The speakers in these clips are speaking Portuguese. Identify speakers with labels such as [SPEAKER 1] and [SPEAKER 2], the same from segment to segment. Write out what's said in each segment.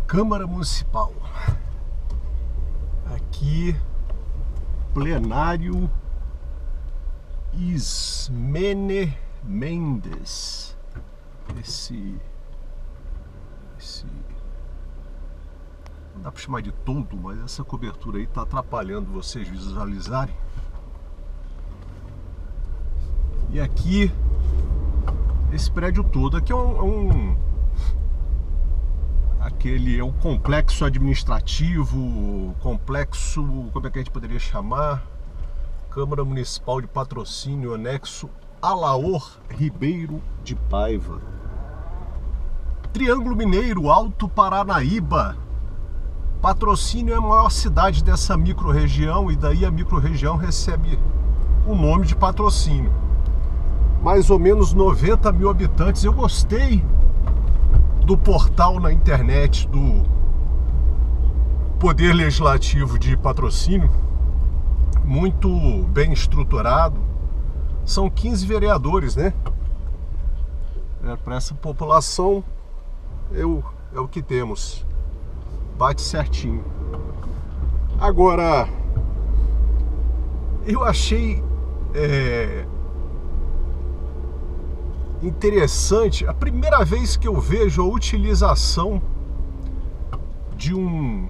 [SPEAKER 1] Câmara Municipal. Aqui, plenário Ismene Mendes. Esse não dá para chamar de todo, mas essa cobertura aí está atrapalhando vocês visualizarem. E aqui, esse prédio todo aqui é é o complexo administrativo, complexo, como é que a gente poderia chamar? Câmara Municipal de Patrocínio, anexo Alaor Ribeiro de Paiva. Triângulo Mineiro, Alto Paranaíba. Patrocínio é a maior cidade dessa microrregião e daí a microrregião recebe o nome de Patrocínio. Mais ou menos 90 mil habitantes. Eu gostei do portal na internet do Poder Legislativo de Patrocínio, muito bem estruturado. São 15 vereadores, né? Para essa população é o que temos. Bate certinho. Agora, eu achei interessante, a primeira vez que eu vejo a utilização de um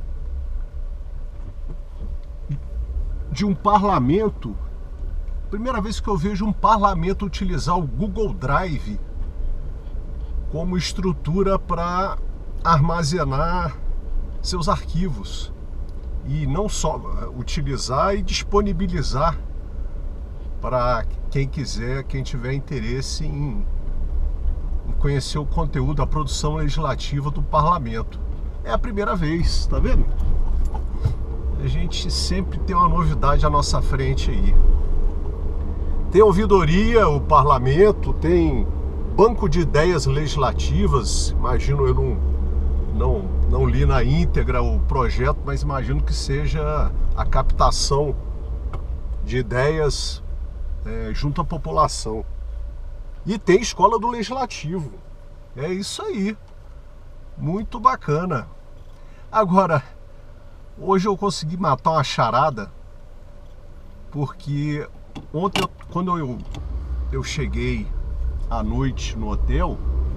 [SPEAKER 1] parlamento, primeira vez que eu vejo um parlamento utilizar o Google Drive como estrutura para armazenar seus arquivos, e não só utilizar e disponibilizar para quem quiser, quem tiver interesse em conhecer o conteúdo da produção legislativa do parlamento. É a primeira vez, tá vendo? A gente sempre tem uma novidade à nossa frente aí. Tem ouvidoria, o parlamento, tem banco de ideias legislativas. Imagino, eu não li na íntegra o projeto, mas imagino que seja a captação de ideias junto à população. E tem escola do legislativo. É isso aí. Muito bacana. Agora, hoje eu consegui matar uma charada, porque ontem, quando eu cheguei à noite no hotel,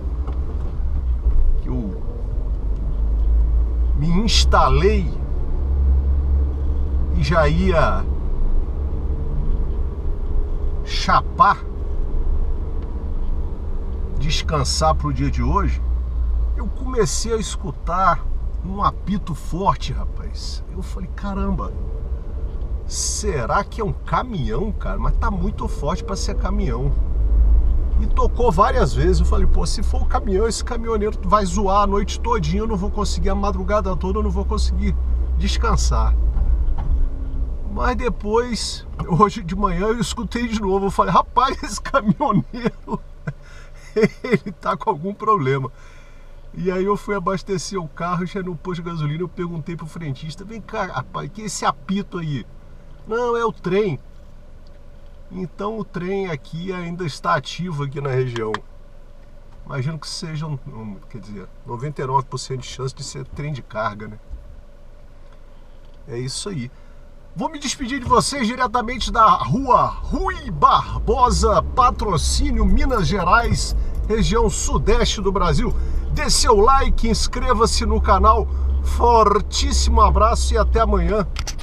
[SPEAKER 1] que eu me instalei e já ia chapar, descansar para o dia de hoje, eu comecei a escutar um apito forte, rapaz. Eu falei, caramba, será que é um caminhão, cara? Mas tá muito forte para ser caminhão. E tocou várias vezes. Eu falei, pô, se for o caminhão, esse caminhoneiro vai zoar a noite todinha, eu não vou conseguir, a madrugada toda eu não vou conseguir descansar. Mas depois, hoje de manhã, eu escutei de novo. Eu falei, rapaz, esse caminhoneiro, ele tá com algum problema. E aí eu fui abastecer o carro, já no posto de gasolina, eu perguntei pro frentista, vem cá, rapaz, que esse apito aí? Não, é o trem. Então o trem aqui ainda está ativo aqui na região. Imagino que seja quer dizer, 99% de chance de ser trem de carga, né? É isso aí. Vou me despedir de vocês diretamente da rua Rui Barbosa, Patrocínio, Minas Gerais, região sudeste do Brasil. Dê seu like, inscreva-se no canal. Fortíssimo abraço e até amanhã.